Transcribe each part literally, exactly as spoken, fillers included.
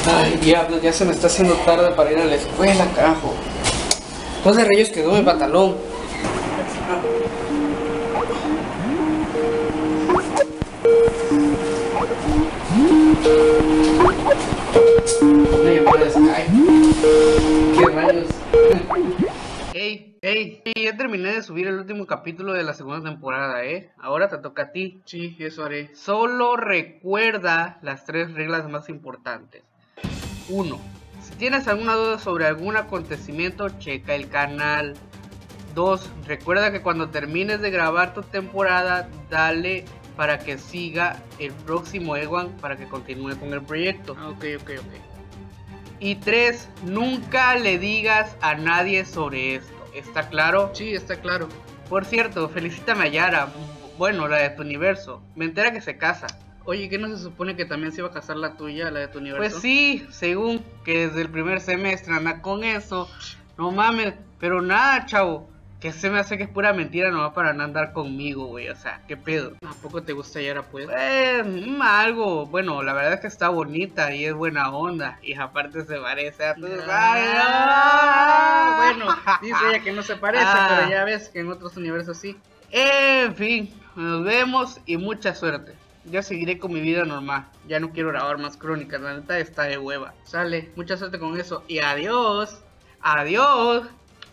Ay, diablos, ya se me está haciendo tarde para ir a la escuela, carajo. ¿Dónde rayos quedó el pantalón? Una llamada de Skype. ¿Qué rayos? Ey, ey, ya terminé de subir el último capítulo de la segunda temporada, ¿eh? Ahora te toca a ti. Sí, eso haré. Solo recuerda las tres reglas más importantes. uno. Si tienes alguna duda sobre algún acontecimiento, checa el canal. dos. Recuerda que cuando termines de grabar tu temporada, dale para que siga el próximo Ewan para que continúe con el proyecto. Ah, ok, ok, ok. Y tres. Nunca le digas a nadie sobre esto. ¿Está claro? Sí, está claro. Por cierto, felicítame a Yara. Bueno, la de tu universo. Me entera que se casa. Oye, ¿qué no se supone que también se iba a casar la tuya, la de tu universo? Pues sí, según que desde el primer semestre anda con eso. No mames, pero nada, chavo. Que se me hace que es pura mentira nomás para no andar conmigo, güey. O sea, ¿qué pedo? ¿A poco te gusta Yara, pues? Pues, mm, algo. Bueno, la verdad es que está bonita y es buena onda. Y aparte se parece a tu... Ah, bueno, dice ella que no se parece, ah, pero ya ves que en otros universos sí. En fin, nos vemos y mucha suerte. Ya seguiré con mi vida normal. Ya no quiero grabar más crónicas, la neta está de hueva. Sale, mucha suerte con eso y adiós. Adiós.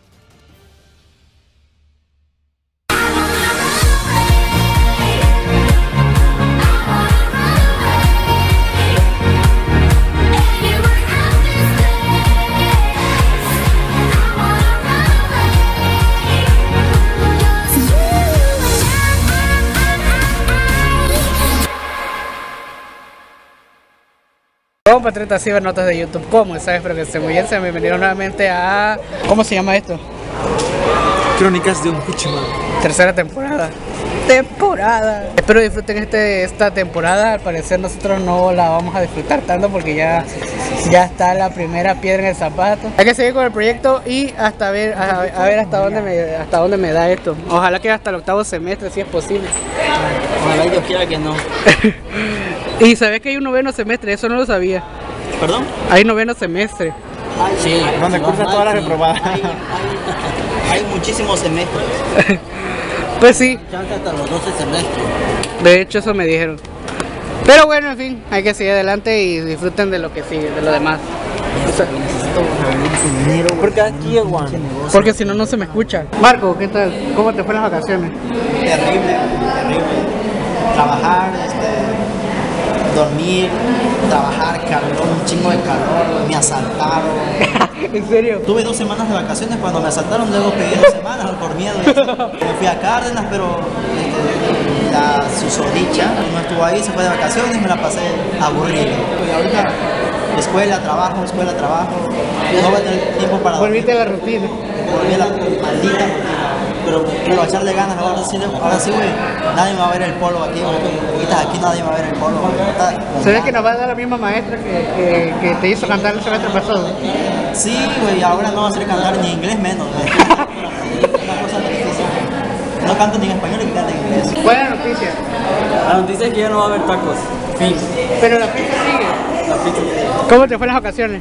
Compatriotas cibernotas de YouTube, ¿cómo están? Espero que estén muy bien. Sean bienvenidos nuevamente a... ¿Cómo se llama esto? Crónicas de un Cuchiman. Tercera temporada. Temporada. Espero disfruten este, esta temporada. Al parecer nosotros no la vamos a disfrutar tanto porque ya, ya está la primera piedra en el zapato. Hay que seguir con el proyecto y hasta ver, a, a ver hasta dónde me, hasta dónde me da esto. Ojalá que hasta el octavo semestre, si es posible. Ojalá Dios quiera que no. Y sabes que hay un noveno semestre, eso no lo sabía. ¿Perdón? Hay noveno semestre. Sí, donde cursa todas las reprobadas. Hay, hay, hay muchísimos semestres. Pues sí. Chance hasta los doce semestres. De hecho, eso me dijeron. Pero bueno, en fin, hay que seguir adelante y disfruten de lo que sigue, de lo demás. Porque aquí es Juan. Porque si no, no se me escucha. Marco, ¿qué tal? ¿Cómo te fueron las vacaciones? Terrible, terrible. Trabajar, este, dormir, trabajar, calor, un chingo de calor, me asaltaron. ¿En serio? Tuve dos semanas de vacaciones cuando me asaltaron, luego pedí dos semanas por miedo. Me fui a Cárdenas, pero este, la susodicha no estuvo ahí, se fue de vacaciones y me la pasé aburrido. Y ahorita escuela, trabajo, escuela, trabajo, no voy a tener tiempo para... Volviste a la rutina. Volví a la maldita rutina. Pero quiero echarle ganas, ahora sí, ahora sí, güey, nadie me va a ver el polo aquí, güey, ahorita aquí nadie me va a ver el polo, güey. ¿Se ve que nos va a dar la misma maestra que, que, que te hizo cantar el semestre pasado? Sí, güey, ahora no va a hacer cantar ni inglés menos, güey. Una cosa tristísima. No canto ni en español ni canto en inglés. Buena noticia. La noticia es que ya no va a haber tacos, fin. Pero la pizza sigue. La pizza sigue. ¿Cómo te fue las vacaciones?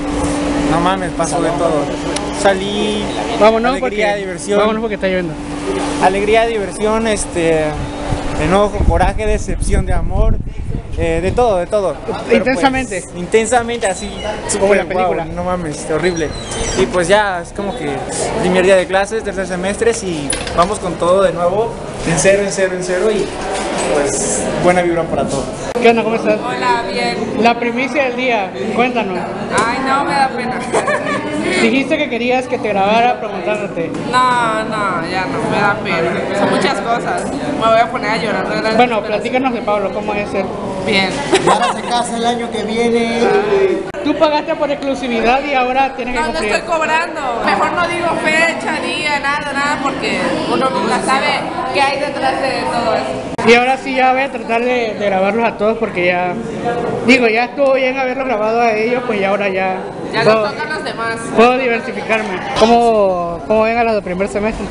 No mames, pasó de todo. Salí, vámonos alegría, porque, diversión. Vámonos porque está lloviendo. Alegría, diversión, este, enojo, coraje, decepción de amor, eh, de todo, de todo. Pero intensamente. Pues, intensamente, así, como super, la película. Wow, no mames, horrible. Y pues ya, es como que primer día de clases, tercer semestre y vamos con todo de nuevo, en cero, en cero, en cero y pues buena vibra para todos. ¿Qué onda? ¿Cómo estás? Hola, bien. La primicia del día, cuéntanos. Ay, no, me da pena. Dijiste que querías que te grabara preguntándote. No, no, ya no, me da pena. Son muchas cosas. Me voy a poner a llorar. De la bueno, platícanos de Pablo, ¿cómo es él? Bien. Ahora se casa el año que viene. Ay. Tú pagaste por exclusividad y ahora tienes que No, no cumplir. estoy cobrando. Mejor no digo fecha, día, nada, nada, porque uno nunca sabe qué hay detrás de todo eso. Y ahora sí ya voy a tratar de, de grabarlos a todos porque ya... Digo, ya estuvo bien haberlos grabado a ellos, pues ya ahora ya... Ya puedo, nos tocan los demás. Puedo diversificarme. ¿Cómo, cómo ven a los del primer semestre?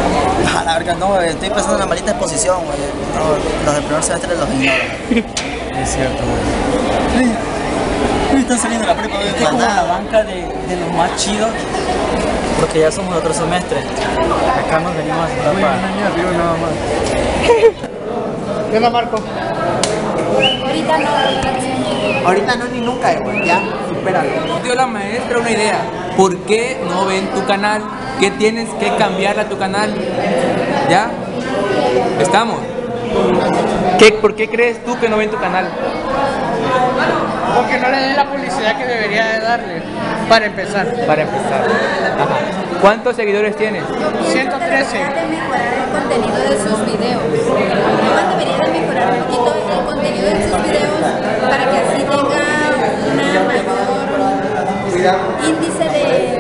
A la verga, no, güey, estoy pasando una maldita exposición, güey. No, los del primer semestre los ignoro. Es cierto, güey. Sí. Están saliendo la prepa de Estoy como en la banca de, de los más chidos, porque ya somos de otro semestre. Acá nos venimos a sentar para... nada más. ¿Qué onda, Marco? Ahorita no. Ahorita no ni nunca, igual. Ya, supéralo. Dio la maestra una idea. ¿Por qué no ven tu canal? ¿Qué tienes que cambiar a tu canal? ¿Ya? ¿Estamos? ¿Qué, ¿Por qué crees tú que no ven tu canal? Porque no le den la publicidad que debería de darle, para empezar. Para empezar. Ajá. ¿Cuántos seguidores tienes? ciento trece. Debería de mejorar el contenido de sus videos. Además debería de mejorar un poquito el contenido de sus videos para que así tenga una mayor índice de,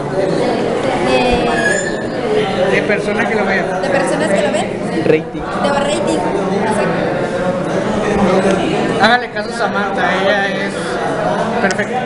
de, De personas que lo vean. de, de personas que lo ven. Rating. De rating. Exacto. Hágale caso a Samantha, ella es perfecta.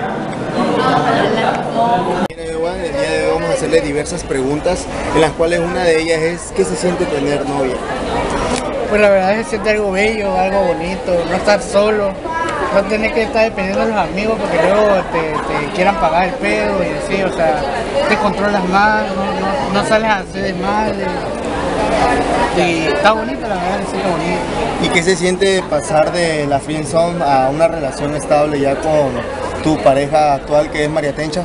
El día de hoy vamos a hacerle diversas preguntas, en las cuales una de ellas es ¿qué se siente tener novia? Pues la verdad es que se siente algo bello, algo bonito, no estar solo, no tener que estar dependiendo de los amigos porque luego te, te quieran pagar el pedo y así, o sea, te controlas más, no, no, no sales a hacer mal. Y, y está bonito, la verdad, sí, está bonito. ¿Y qué se siente pasar de la friendzone a una relación estable ya con tu pareja actual que es María Tencha?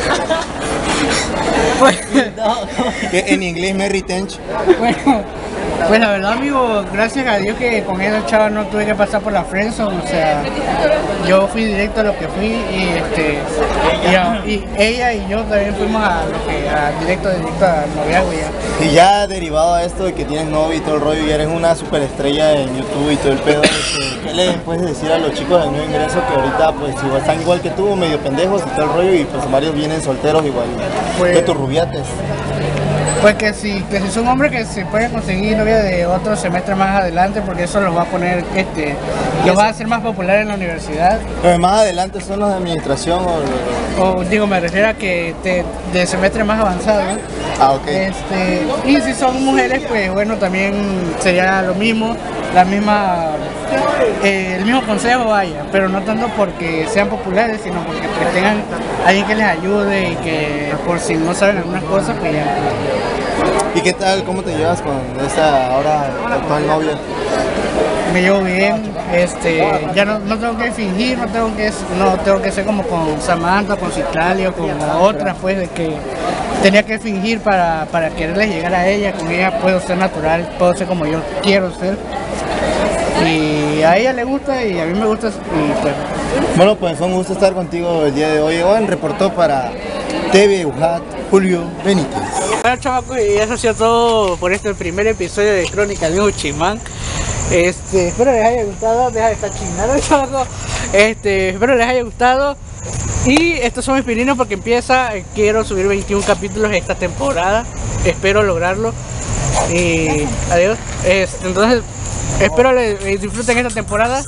Pues, Que en inglés Mary Tench. bueno, pues la verdad, amigo, gracias a Dios que con esa chava no tuve que pasar por la friendzone, o sea, yo fui directo a lo que fui y este y, a- y ella y yo también fuimos a lo que a directo directo a noviazgo ya. Y ya derivado a esto de que tienes novia y todo el rollo y eres una superestrella en YouTube y todo el pedo, este, ¿qué le puedes decir a los chicos del nuevo ingreso que ahorita pues igual están igual que tú, medio pendejos y todo el rollo y pues varios vienen solteros igual Pues- que tus rubiates? Pues que si, que si son hombres que se pueden conseguir novia de otro semestre más adelante porque eso los va a poner, este, los va a hacer más populares en la universidad. Los más adelante son los de administración o... O digo, me refiero a que te- de semestre más avanzado, ¿no? Ah, ok. Este, y si son mujeres, pues bueno, también sería lo mismo, la misma, eh, el mismo consejo vaya, pero no tanto porque sean populares, sino porque pues, tengan alguien que les ayude y que por si no saben algunas cosas, pues ya. ¿Y qué tal? ¿Cómo te llevas con esa ahora actual novia? Me llevo bien, este, ya no, no tengo que fingir, no tengo que, no tengo que ser como con Samantha, con Citlali o con otras, pues, de que tenía que fingir para, para quererles llegar a ella, con ella puedo ser natural, puedo ser como yo quiero ser, y a ella le gusta y a mí me gusta, y pues, Bueno, pues fue un gusto estar contigo el día de hoy. Juan reportó para T V UJAT Julio Benítez. bueno, chavacos, y eso ha sido todo por este primer episodio de Crónica de un Uchimán. Este, espero les haya gustado, deja de estar chingando, chavacos. Este, espero les haya gustado. Y estos son mis pininos porque empieza, eh, quiero subir veintiún capítulos esta temporada. Espero lograrlo. Y adiós. Este, entonces, espero les les disfruten esta temporada.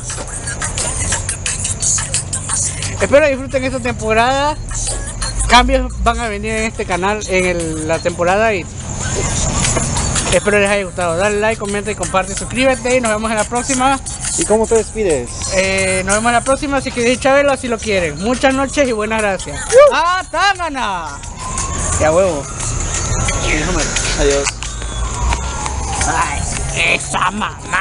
Espero disfruten esta temporada. Cambios van a venir en este canal en el- la temporada y espero les haya gustado. Dale like, comenta y comparte, suscríbete y nos vemos en la próxima. ¿Y cómo te despides? Eh, nos vemos en la próxima, así que Chabelo si lo quieren. Muchas noches y buenas gracias. ¡Ah, tángana! Ya huevo. Adiós. Ay, esa mamá.